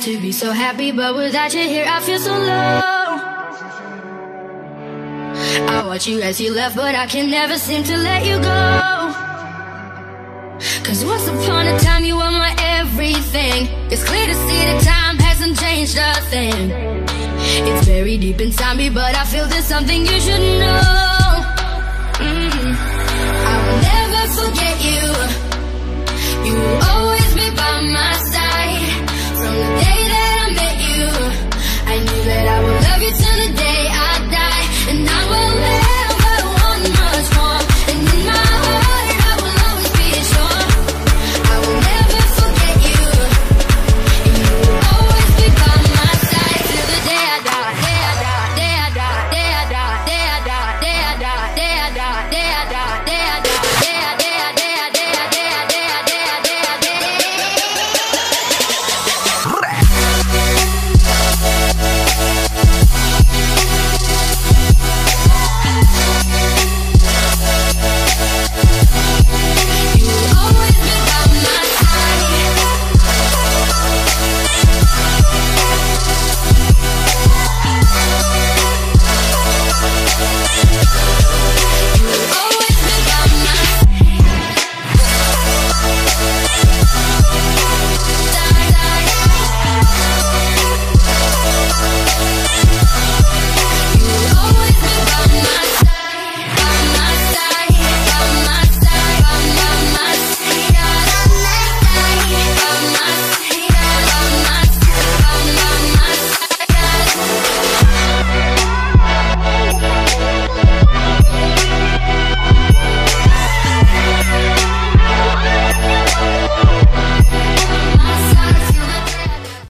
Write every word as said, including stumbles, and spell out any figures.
to be so happy, but without you here I feel so low. I watch you as you left, but I can never seem to let you go. Cause once upon a time you were my everything. It's clear to see that time hasn't changed a thing. It's very deep inside me, but I feel there's something you should know. mm. I will never forget you. You will always be by my side. From the day